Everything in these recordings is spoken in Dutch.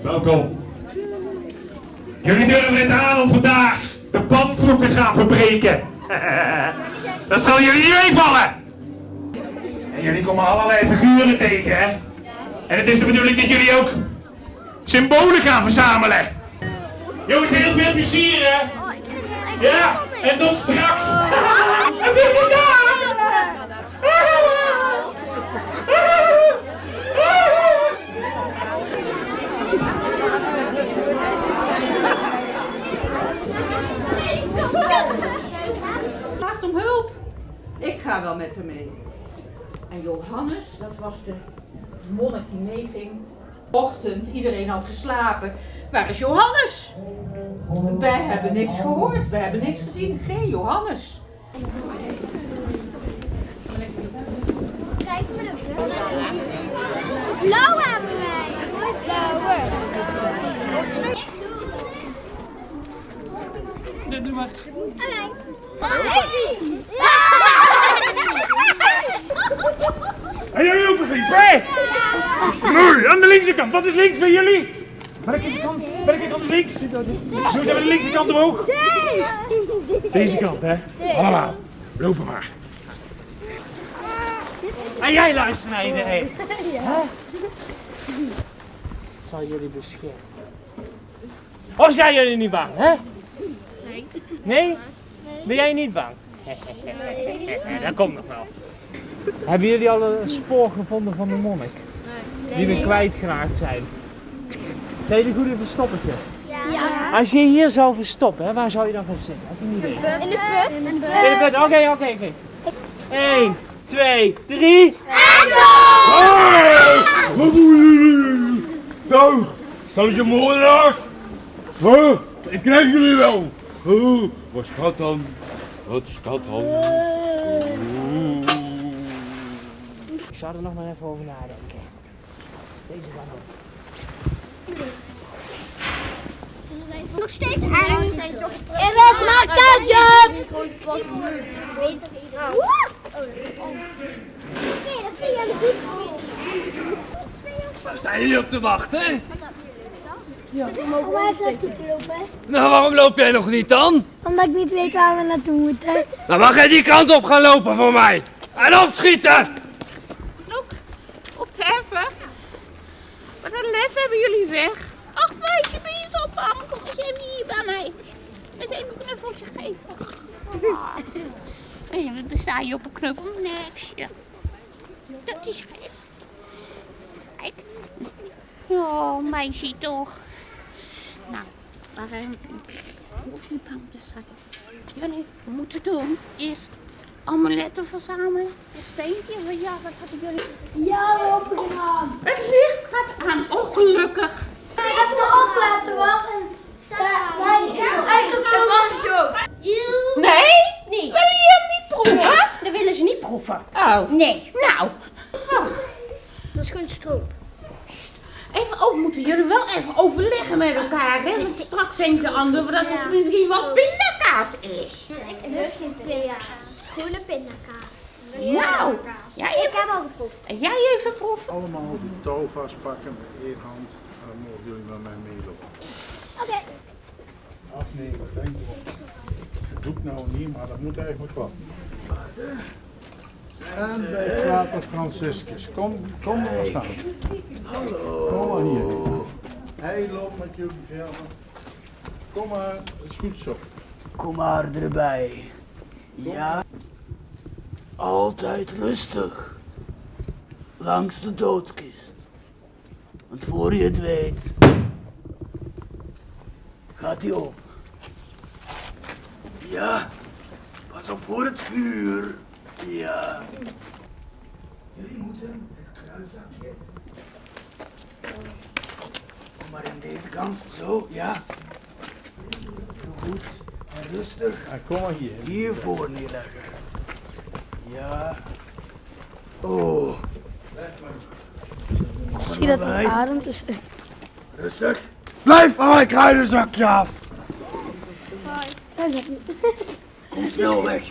Welkom. Jullie durven het aan om vandaag de panvloek te gaan verbreken. Dat zal jullie niet meevallen. En jullie komen allerlei figuren tegen, hè? En het is de bedoeling dat jullie ook symbolen gaan verzamelen. Jongens, heel veel plezier, hè? Ja, en tot straks. En weer vandaag. Vraagt om hulp. Ik ga wel met hem mee. En Johannes, dat was de monnik die meeging. Ochtend, iedereen had geslapen. Waar is Johannes? Wij hebben niks gehoord, wij hebben niks gezien. Geen Johannes. Kijk maar op. Blauwe hebben wij. Blauwe. Nee, doe maar. En jullie ook begin, hè? Nu, aan de linkse kant. Wat is links bij jullie? Welke kant? Welke kant is links? Zo, zijn we de linkse kant omhoog? Deze kant, hè? Allemaal. Lopen maar. En jij luistert naar iedereen. Hè? Zal jullie beschermen. Of zijn jullie niet bang, hè? Nee. Nee? Ben jij niet bang? Dat komt nog wel. Hebben jullie al een spoor gevonden van de monnik? Nee. Die we kwijtgeraakt zijn? Zijn jullie goed in verstoppertje? Ja. Als je hier zou verstoppen, hè, waar zou je dan gaan zitten? Heb je een idee? In de put. In de put, oké. 1, 2, 3. Wat doen jullie? Nou, zal ik je moordenaar? Ik krijg jullie wel. Wat staat dan? Wat staat dan? Ik zou er nog maar even over nadenken. Deze gaan ook. Nog steeds aan. Er is maar ketchup! Waar staan jullie op te wachten? Waar is naartoe te lopen? Nou, waarom loop jij nog niet dan? Omdat ik niet weet waar we naartoe moeten. Nou, mag jij die kant op gaan lopen voor mij? En opschieten! Opheffen? Wat een lef hebben jullie zeg. Ach meisje, ben je zo bang? Kom eens even hier bij mij. Met even een knuffeltje geven. En we bestaan je op een knuffel niks. Ja. Dat is gek. Kijk. Oh, meisje toch. Nou, maar je hoeft niet bang te zijn. Jullie moeten doen is amuletten verzamelen. Een steentje. Ja, wat hadden jullie? Ja, we hebben gedaan. Het licht gaat aan, ongelukkig. Ik heb de oog laten wachten. Nee? Niet. Willen jullie hem niet proeven? Nee, dat willen ze niet proeven. Oh. Nee. Nou. Dat is gewoon stroop. Even, moeten jullie wel even overleggen met elkaar, hè? Want straks denkt de ander dat het misschien wel pindakaas is. Ik heb geen pindakaas. Groene pindakaas. Nou. Ja, Ik heb al geproefd. En jij even proeven? Allemaal de touw vastpakken met één hand. Dan mogen jullie met mij meelopen. Oké. Afnemen, denk erop. Dat doe ik nou niet, maar dat moet eigenlijk wel. En bij Vader Franciscus. Kom maar staan. Hallo. Kom maar hier. Hij loopt met jullie verder. Kom maar, het is goed zo. Kom maar erbij. Ja. Altijd rustig. Langs de doodkist. Want voor je het weet, gaat hij op. Ja. Pas op voor het vuur. Ja. Jullie moeten het kruiszakje. Kom maar in deze kant. Zo, ja. Doe goed en rustig. En kom maar hier. Hiervoor neerleggen. Ja. Oh. Ik zie dat er adem tussen. Rustig. Blijf van mijn kruidenzakje af. Snel weg.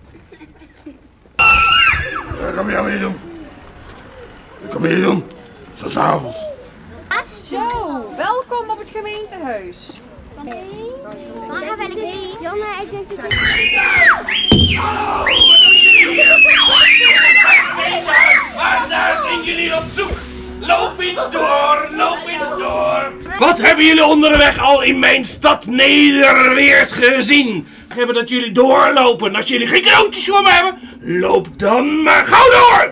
Wat kom jij mee doen? Wat kom je doen? Zo 's avonds. Zo, welkom op het gemeentehuis. Waar wil ik heen? Jongen, ik denk dat Waar daar zijn jullie op zoek? Loop eens door, loop eens door. Wat hebben jullie onderweg al in mijn stad Nederweert gezien? Ik heb dat jullie doorlopen. Als jullie geen cadeautjes voor me hebben, loop dan maar gauw door.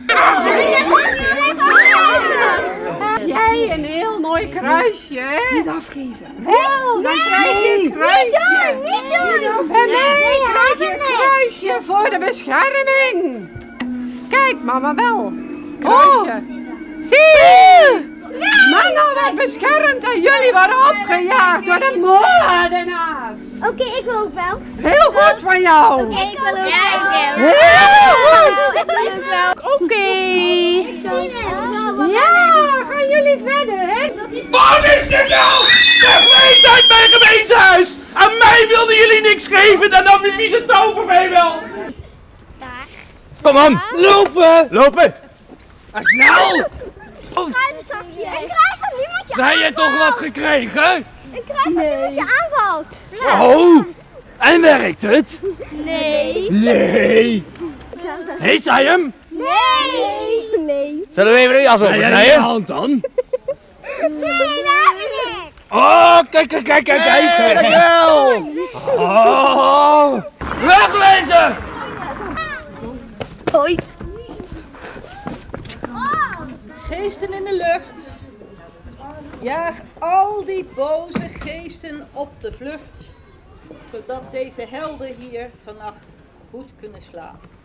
Jij een heel mooi kruisje, hè? Niet afgeven. Wel, dan krijg je een kruisje. Van mij krijg je een kruisje voor de bescherming. Kijk, mama wel. Kruisje. Zie je? Mama werd beschermd en jullie worden opgejaagd door de moordenaars. Oké, ik wil ook wel. Heel goed van jou. Oké, ik wil ook wel. Heel goed. Ik wil Oké. Ja, gaan jullie verder, hè? Wat is dit nou? Weg uit mijn gemeentehuis! Aan mij wilden jullie niks geven, dan nam die vieze tovervee wel. Daar. Kom aan, lopen! Lopen! En snel! Kruidenzakje. Ik krijg dat niemand je Ben je toch wat gekregen? Ik krijg dat niemand je aanvalt. Oh! En werkt het? Nee. Nee! Heet zij hem? Nee. Nee. Zullen we even de jas opensnijden? Je hand dan? Nee, daar ben ik. Oh, kijk, dankjewel! Oh! Wegwezen! Hoi. Geesten in de lucht. Jaag al die boze geesten op de vlucht, zodat deze helden hier vannacht goed kunnen slapen.